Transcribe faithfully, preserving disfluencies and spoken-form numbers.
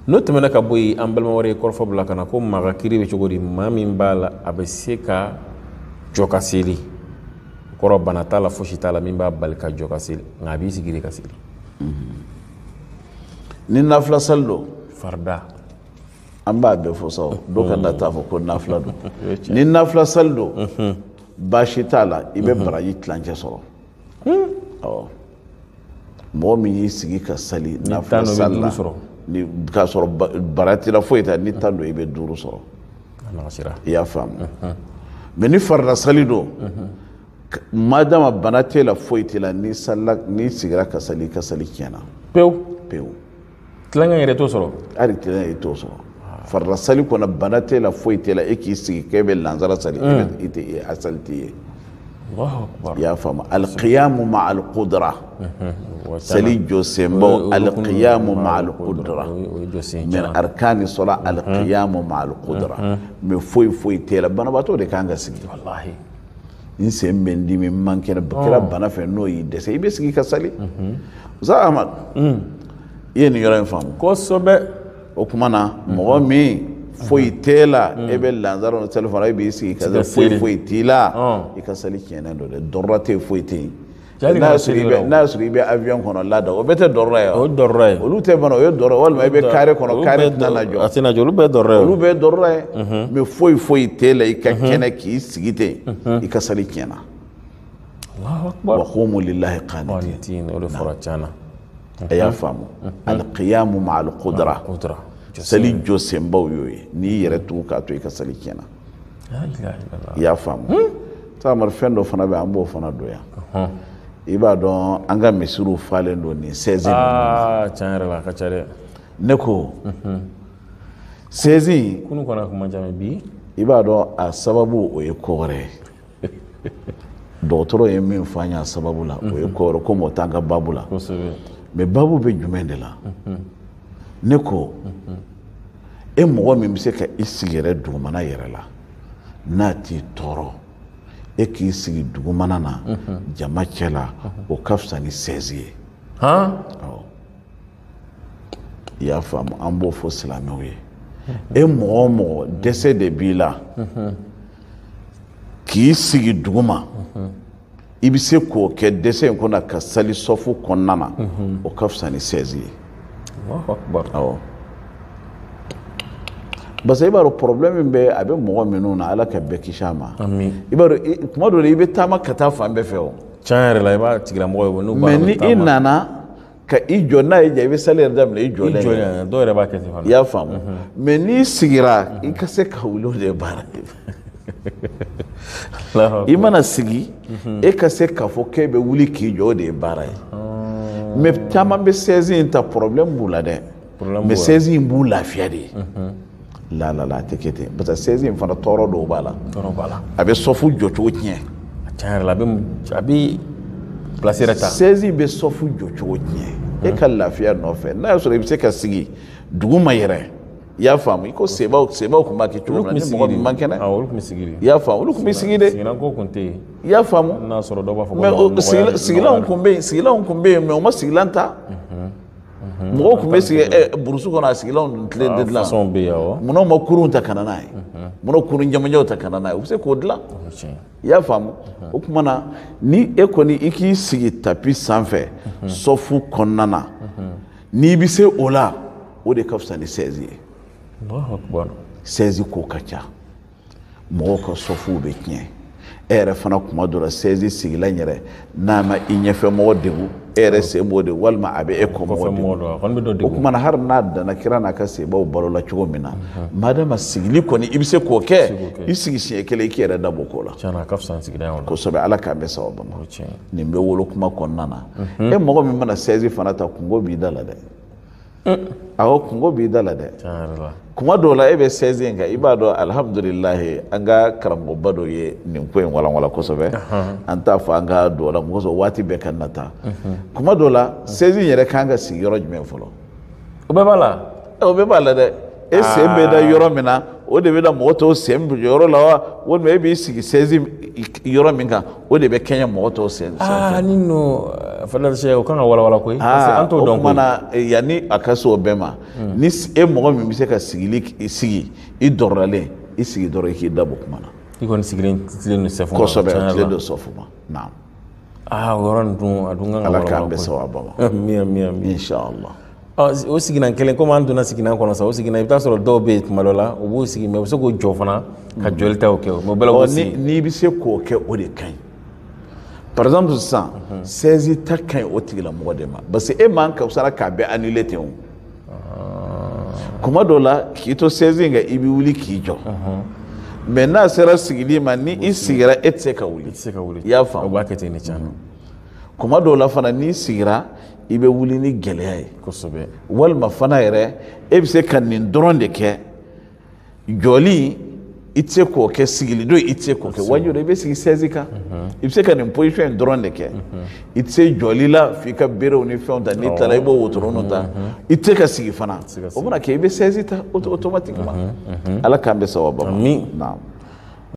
n'o tɛmɛna ka bɔ yen an balima wɛrɛ ye kɔrɔfɔ bila ka na ko maga kiri bɛ cogo di maa min b'a la a bɛ se ka jɔ ka seli kɔrɔ bana t'a la fosi t'a la min b'a bali ka jɔ ka seli nka a b'i sigi de ka seli ni nafila sali don farida an b'a bɛɛ fɔ sa dɔ ka na taa fɔ ko nafila don ni nafila sali don baasi t'a la i bɛ baraji tilancɛ sɔrɔ awɔ mɔgɔ min y'i sigi ka sali nafila sali la ni k'a sɔrɔ bara t'i la foyi tɛ ni tan don i bɛ duuru sɔrɔ i y'a faamu mɛ ni farida sali don madama bana t'e la foyi t'i la ni salila n'i sigira ka sali i ka sali tiɲɛna pewu pewu tilaŋɛ yɛrɛ t'o sɔrɔ hali tilaŋɛ i t'o sɔrɔ farida sali kɔnɔ bana t'e la foyi t'e la e k'i sigi k'e bɛ lansara sali i tɛ a sali t'i ye i y'a faamu alqiyamu ma alqudra sali jɔ senbaw alqiyamu ma alqudra min arkani sola alqiyamu ma alqudra mɛ foyi foyi t'e la banabaatɔ de kan ka sigi n sen bɛ n dimi man kɛnɛ kɛra bana fɛ n'o y'i dɛsɛ i bɛ sigi ka sali Usa Ahmad i ye nin yɔrɔ in faamu kosɛbɛ o kuma na mɔgɔ min foyi t'e la e bɛ lansara ni sali fana e b'i sigi ka foyi foyi t'i la i ka sali tiɲɛnen don dɛ dɔrɔrɔ tɛ foyi tɛ yen n'a y'a sɔrɔ i bɛ avion kɔnɔ lada o bɛɛ tɛ dɔrɔrɔ ye o dɔrɔrɔ ye olu tɛ bana o ye dɔrɔrɔ walima i bɛ kare kɔnɔ kare tɛna jɔ a tɛna jɔ olu bɛɛ dɔrɔrɔ ye olu bɛɛ dɔrɔrɔ ye mɛ foyi foyi t'e la i ka kɛnɛ k'i sigi ten i ka sali tiɲɛna wa qumu lillahi qanitin o de fɔra tiɲɛna a y'a faamu alqiyamu ma alqudra sali jɔ senbaw y'o ye n'i yɛrɛ tugu k'a to i ka sali tiɲɛna i y'a faamu Amadu fɛn dɔ fana bɛ an b'o fana don yan i b'a dɔn an ka misiriw falen don nin seize aa tiɲɛ yɛrɛ la a ka ca dɛ ne ko seize kunun kɔnɔ kuma caman bi i b'a dɔn a sababu o ye ko wɛrɛ ye dɔgɔtɔrɔ ye min fɔ an ye a sababu la o ye ko wɛrɛ komi o t'an ka babu la mɛ babu bɛ jumɛn de la ne ko e mɔgɔ min bɛ se ka i sigi yɛrɛ dugumana yɛrɛ la n'a t'i tɔɔrɔ e k'i sigi dugumana na jama cɛ la o ka fisa ni seize ye i y'a faamu an b'o fɔ silamɛw ye e mɔgɔ o mɔgɔ dɛsɛ de b'i la k'i sigi duguma i bɛ se k'o kɛ dɛsɛ in kɔnɔ ka sali sɔfu kɔnɔna na o ka fisa ni seize ye awɔ parce que i b'a dɔn problème min bɛ a bɛ mɔgɔ minnu na ala ka bɛɛ kisi a ma i b'a dɔn tuma dɔ la i bɛ taama ka taa fan bɛɛ fɛ o tiɲɛ yɛrɛ la i b'a tigilamɔgɔ ye n'u b'a mais ni i nana ka i jɔ n'a ye ja i bɛ sali yɛrɛ daminɛ i jɔlen ye dɔw yɛrɛ b'a kɛ ten fana i y'a faamu mais n'i sigira i ka se ka wuli o de ye baara ye i mana sigi e ka se k'a fɔ k'e bɛ wuli k'i jɔ o de ye baara ye mais caman bɛ seize in ta problème b'u la dɛ mais seize in b'u lafiya de la la la a tɛ kɛ ten parce que seize in fana tɔɔrɔ dɔw b'a la tɔɔrɔ b'a la a bɛ sɔfu jɔcogo tiɲɛ tiɲɛ yɛrɛ la a bɛ a bɛ place yɛrɛ ta seize bɛ sɔfu jɔcogo tiɲɛ e ka lafiya nɔfɛ n'a y'a sɔrɔ i bɛ se ka sigi dugu ma yɛrɛ i y'a faamu i ko sebaw sebaw tun b'a kɛ cogo min na ni mɔgɔ min man kɛnɛ olu tun bɛ sigi de i y'a faamu olu tun bɛ sigi de sigilanko tun tɛ yen i y'a faamu n'a sɔrɔ dɔw b'a fɔ ko mais sigilanw tun bɛ yen sigilanw tun bɛ yen mais u ma sigilan ta mɔgɔw tun bɛ sigi burusu kɔnɔ a sigilanw tile de dilan munna ma kurun ta kana n'a ye munna kurun jamajanw ta kana n'a ye u bɛ se k'o dilan i y'a faamu o tuma na ni e kɔni i k'i sigi tapi sanfɛ sɔfu kɔnɔna na n'i bɛ se o la o de ka fisa ni seize ye seize ko ka ca mɔgɔw ka sɔfuw bɛ tiɲɛ e yɛrɛ fana kuma dɔ la seize sigilan yɛrɛ n'a ma i ɲɛfɛ mɔgɔ degun e yɛrɛ sen b'o de walima a bɛ e kɔ mɔgɔ degun o kuma na hari n'a danna kira n'a ka sebaw balola cogo min na madama sigili kɔni i bɛ se k'o kɛ i sigi siɲɛ kelen i k'i yɛrɛ dabɔ k'o la kosɛbɛ ala k'a bɛ sababa ma nin bɛ wolo kuma kɔnɔna na e mɔgɔ min mana seize fana ta kungo b'i da la dɛ awɔ kungo b'i da la dɛ kuma dɔw la e bɛ seize in kan i b'a dɔn alihamudulilayi an ka karamɔgɔba dɔ ye nin ko in walanwalan kosɛbɛ an t'a fɔ an ka dɔw la mɔgɔ waati bɛɛ ka nata kuma dɔw la seize yɛrɛ kan ka sigi yɔrɔ jumɛn fɔlɔ o bɛɛ b'a la o bɛɛ b'a la dɛ e sen bɛ da yɔrɔ min na o de bɛ na mɔgɔ tɔw sen bila yɔrɔ la wa walima e b'i sigi seize yɔrɔ min kan o de bɛ kɛɲɛ mɔgɔ tɔw sen fɛ. aa ni nɔ Fadel Cheikh o kan ka walawala koyi. parce que an t'o dɔn koyi. o kumana yanni a ka se o bɛɛ ma ni e mɔgɔ min bɛ se ka sigili sigi i dɔrɔlen i sigi dɔrɔn i k'i da bɔ kuma na. i kɔni sigilen tilen don sɛfu ma. kosɛbɛ tilen don sɛfu ma naam. aa o yɔrɔ nin dun a dun kan ka walawala koyi. ala k'an bɛ sababa ma. ami ami ami. inshallah. o siginan kelen komi an donna siginan kɔnɔ sa o siginan i bɛ taa sɔrɔ dɔw bɛ yen tuma dɔ la u b'u sigi mɛ u bɛ se k'o jɔ fana ka jɔli ta o kɛ o mɛ o bɛɛ la k'o sigi. n'i bɛ se k'o kɛ o de ka ɲi par exemple sisan seize ta ka ɲi o tigilamɔgɔ de ma parce que e man ka fisa k'a bɛɛ annulé ten o kuma dɔw la k'i to seize in kan i bɛ wuli k'i jɔ mɛ n'a sera sigili ma ni i sigira e tɛ se ka wuli. i tɛ se ka wuli i y'a faamu. o b'a kɛ ten de tiɲɛ na. kuma dɔw la fana n'i sigira i bɛ wuli ni gɛlɛya ye. kosɛbɛ. walima fana yɛrɛ e bɛ se ka nin dɔrɔn de kɛ jɔli i tɛ se k'o kɛ sigili don i tɛ se k'o kɛ wajibi i bɛ sigi seize kan i bɛ se ka nin position in dɔrɔn de kɛ i tɛ se jɔli la f'i ka berew ni fɛnw ta n'i taara i b'o wotoroninw ta i tɛ se ka sigi fana o mana kɛ i bɛ seize ta automatiquement ala k'an bɛ sababa ma. amiin. naam.